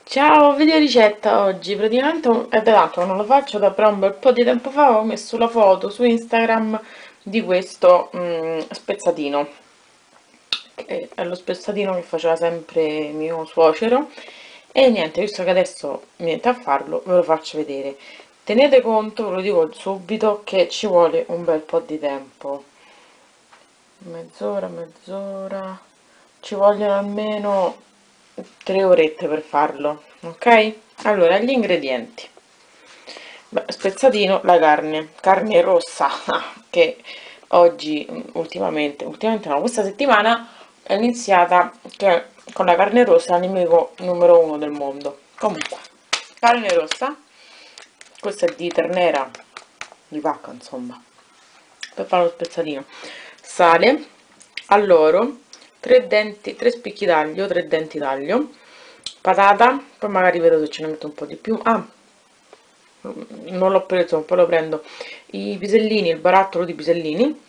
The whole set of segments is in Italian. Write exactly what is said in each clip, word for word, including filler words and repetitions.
Ciao, video ricetta oggi. Praticamente è da tanto che non lo faccio, da però un bel po' di tempo fa ho messo la foto su Instagram di questo mm, spezzatino, che è lo spezzatino che faceva sempre mio suocero. E niente, visto che adesso niente a farlo, ve lo faccio vedere. Tenete conto, ve lo dico subito, che ci vuole un bel po' di tempo. Mezz'ora, mezz'ora. Ci vogliono almeno tre orette per farlo, ok? Allora, gli ingredienti. Beh, spezzatino, la carne, carne rossa, che oggi, ultimamente, ultimamente no, questa settimana è iniziata che con la carne rossa è il nemico numero uno del mondo. Comunque, carne rossa, questa è di ternera, di vacca, insomma, per fare lo spezzatino. Sale, alloro, tre denti, tre spicchi d'aglio, tre denti d'aglio, patata, poi magari vedo se ce ne metto un po' di più. Ah, non l'ho preso, poi lo prendo. I pisellini, il barattolo di pisellini,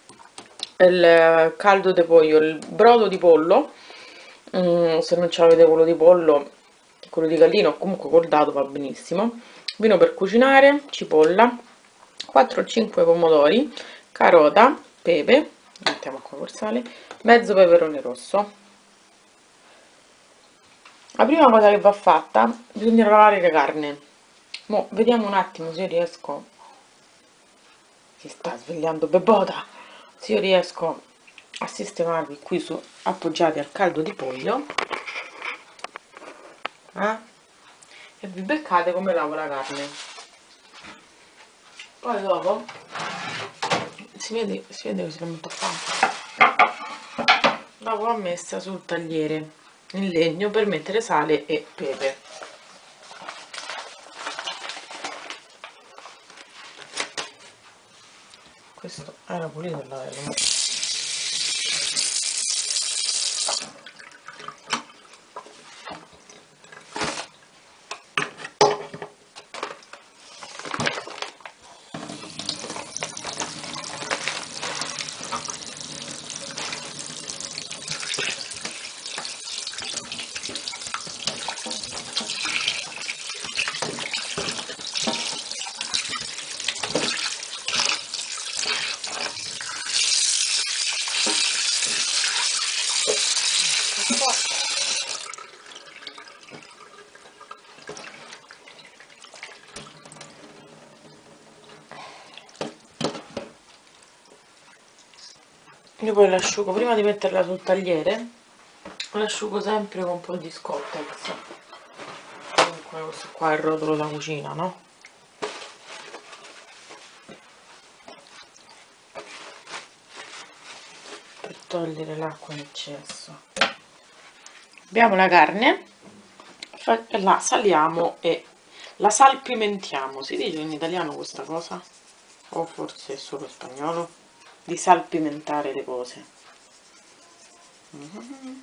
il caldo di pollo, il brodo di pollo. Mm, se non avete quello di pollo, quello di gallina o comunque col dado va benissimo. Vino per cucinare, cipolla, quattro cinque pomodori, carota, pepe, mettiamo qua col sale, mezzo peperone rosso. La prima cosa che va fatta, bisogna lavare le carne. Mo vediamo un attimo se io riesco. Si sta svegliando Bebota. Se io riesco a sistemarvi qui su appoggiati al caldo di pollo, eh? E vi beccate come lavo la carne. Poi dopo si vede, si vede che si la metto qua. L'avevo messa sul tagliere in legno per mettere sale e pepe. Questo era pulito e l'avevo. Io poi l'asciugo prima di metterla sul tagliere, l'asciugo sempre con un po' di Scottex. Comunque questo qua è il rotolo da cucina, no? Per togliere l'acqua in eccesso. Abbiamo la carne, la saliamo e la salpimentiamo. Si dice in italiano questa cosa? O forse è solo spagnolo? Di salpimentare le cose. Mm-hmm.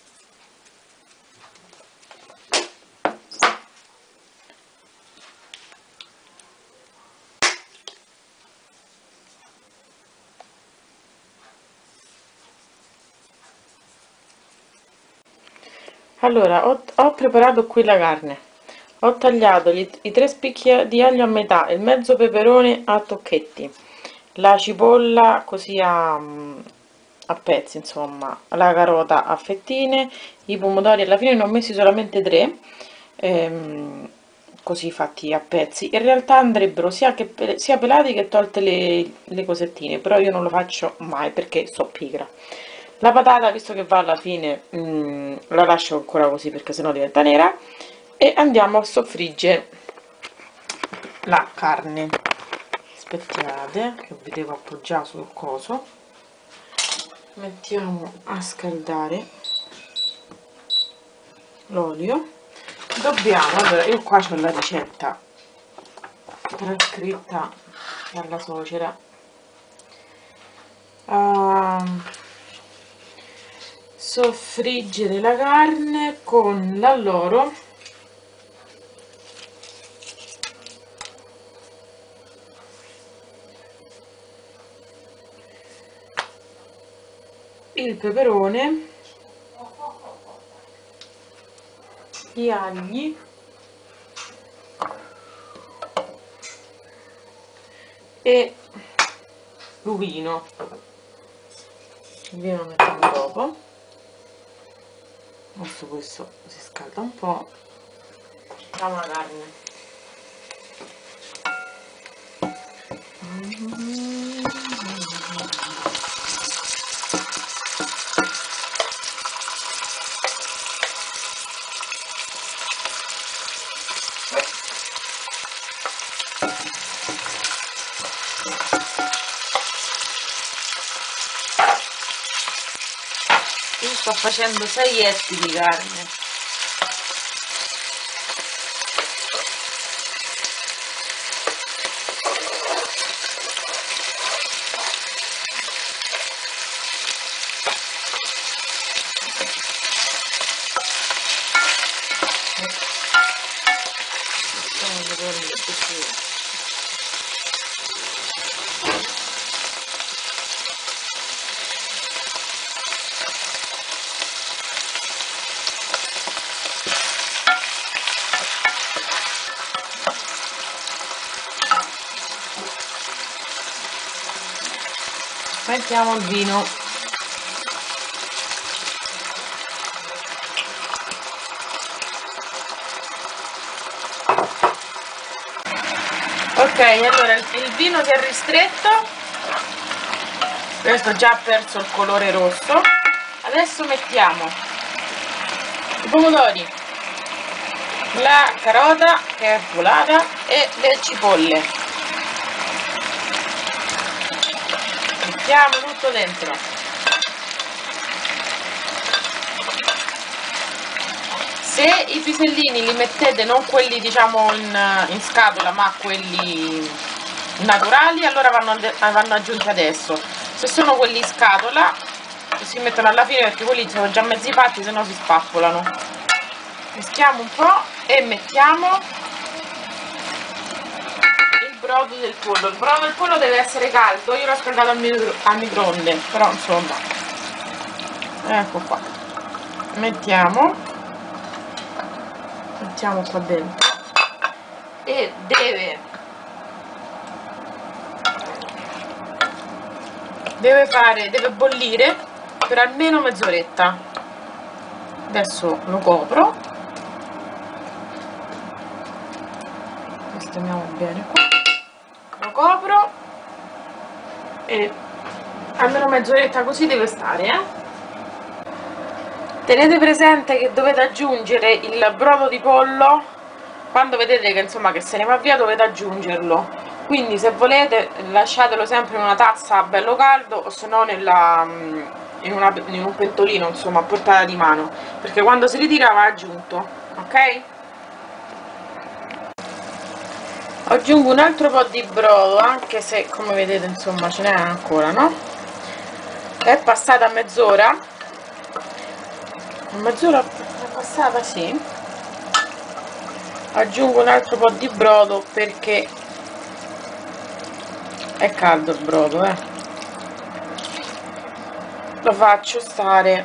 Allora, ho, ho preparato qui la carne. Ho tagliato gli, i tre spicchi di aglio a metà, il mezzo peperone a tocchetti, la cipolla così a, a pezzi, insomma, la carota a fettine, i pomodori alla fine ne ho messi solamente tre, ehm, così fatti a pezzi. In realtà andrebbero sia, che, sia pelati che tolte le, le cosettine, però io non lo faccio mai perché so pigra. La patata, visto che va alla fine, mh, la lascio ancora così perché sennò diventa nera, e andiamo a soffriggere la carne. Aspettate che vi devo appoggiare sul coso. Mettiamo a scaldare l'olio. Dobbiamo, allora io qua c'ho la ricetta trascritta dalla suocera. Uh, soffriggere la carne con l'alloro, il peperone, gli agli, e l'uvino. Il vino lo mettiamo dopo. Adesso questo si scalda un po'. Mettiamo la carne. Io sto facendo sei etti di carne. Mettiamo il vino. Ok, allora il, il vino si è ristretto, questo già ha perso il colore rosso. Adesso mettiamo i pomodori, la carota che è volata e le cipolle. Mettiamo tutto dentro. Se i pisellini li mettete non quelli diciamo in, in scatola ma quelli naturali, allora vanno, vanno aggiunti adesso. Se sono quelli in scatola si mettono alla fine perché quelli sono già mezzi fatti, se no si spappolano. Mischiamo un po' e mettiamo brodo del pollo. Il brodo del pollo deve essere caldo, io l'ho scaldato al, micro, al microonde, però insomma, ecco qua, mettiamo mettiamo qua dentro e deve deve fare deve bollire per almeno mezz'oretta. Adesso lo copro, sistemiamo bene qua, lo copro e almeno mezz'oretta così deve stare, eh? Tenete presente che dovete aggiungere il brodo di pollo quando vedete che insomma che se ne va via, dovete aggiungerlo, quindi se volete lasciatelo sempre in una tazza bello caldo o se no nella in, una, in un pentolino insomma a portata di mano, perché quando si ritira va aggiunto, ok? Aggiungo un altro po' di brodo, anche se come vedete insomma ce n'è ancora, no? È passata mezz'ora, mezz'ora è passata, sì. Aggiungo un altro po' di brodo perché è caldo il brodo, eh. Lo faccio stare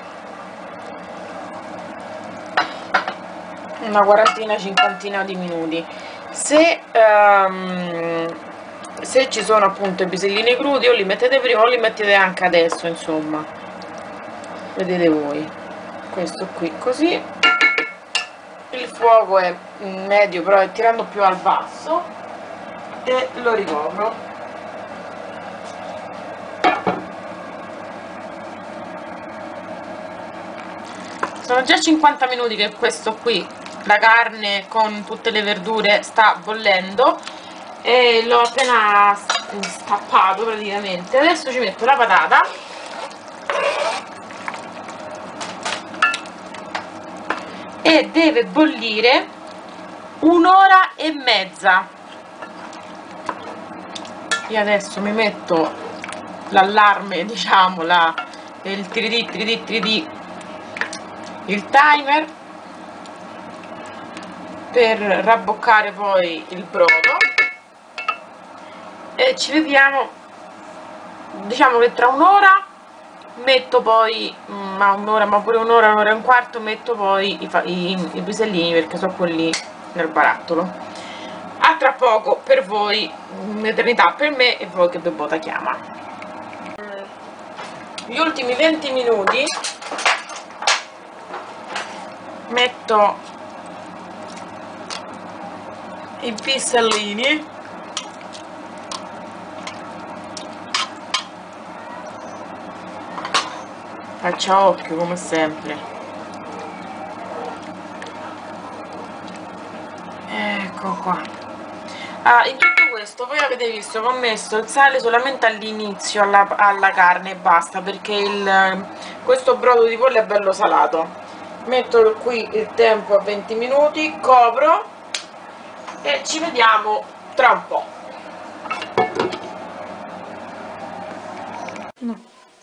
una quarantina cinquantina di minuti. Se, um, se ci sono appunto i pisellini crudi o li mettete prima o li mettete anche adesso, insomma vedete voi. Questo qui così, il fuoco è medio però è tirando più al basso e lo ricopro. Sono già cinquanta minuti che questo qui, la carne con tutte le verdure, sta bollendo e l'ho appena stappato praticamente. Adesso ci metto la patata e deve bollire un'ora e mezza. Io adesso mi metto l'allarme, diciamo, la, il tiridì tiridì tiridì, il timer per rabboccare poi il brodo e ci vediamo, diciamo che tra un'ora metto poi mm, ma un'ora, ma pure un'ora, un'ora e un quarto, metto poi i, i, i pisellini, perché sono quelli nel barattolo. A tra poco per voi, un'eternità per me e voi che bebota chiama. Gli ultimi venti minuti metto i pisellini, faccia occhio come sempre. Ecco qua. Ah, in tutto questo voi avete visto che ho messo il sale solamente all'inizio alla, alla carne e basta, perché il, questo brodo di pollo è bello salato. Metto qui il tempo a venti minuti, copro e ci vediamo tra un po'. No.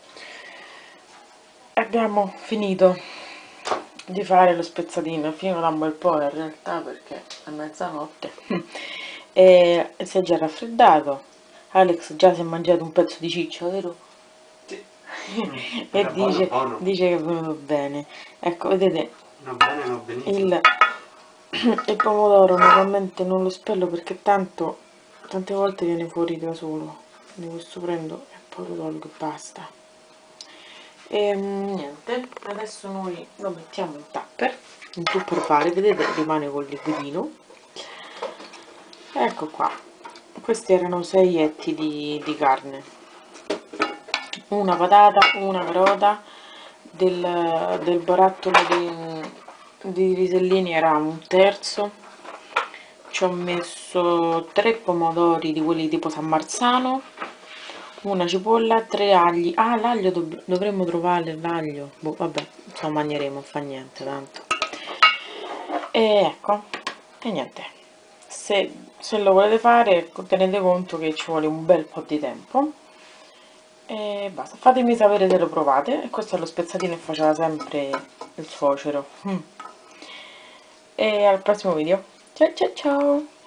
Abbiamo finito di fare lo spezzatino, fino da un bel po' in realtà, perché è mezzanotte. E si è già raffreddato. Alex già si è mangiato un pezzo di ciccia, vero? Sì. E Mm, dice, buono, buono. dice che è venuto bene. Ecco, vedete, Va bene, va benissimo. il, il pomodoro normalmente non lo spello perché tanto tante volte viene fuori da solo, quindi questo prendo e poi lo tolgo e basta. E niente, adesso noi lo mettiamo in tupper, in tupperware, vedete, rimane col liquidino. Ecco qua, questi erano sei etti di, di carne, una patata, una carota, del, del barattolo di, di risellini era un terzo, ci ho messo tre pomodori di quelli tipo San Marzano, una cipolla, tre agli. Ah, l'aglio dov dovremmo trovare l'aglio, boh, vabbè, ce lo mangeremo, fa niente tanto. E ecco, e niente, se, se lo volete fare tenete conto che ci vuole un bel po' di tempo e basta. Fatemi sapere se lo provate. E questo è lo spezzatino che faceva sempre il suocero. mm. E al prossimo video, ciao ciao ciao.